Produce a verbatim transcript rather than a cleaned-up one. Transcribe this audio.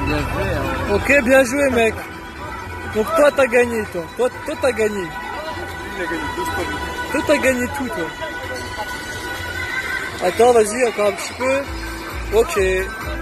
Bien joué, hein. Ok, bien joué, mec. Donc toi, t'as gagné, toi. Toi, toi, t'as gagné. Il a gagné deux fois. Toi, t'as gagné tout, toi. Attends, vas-y, encore un petit peu. Ok.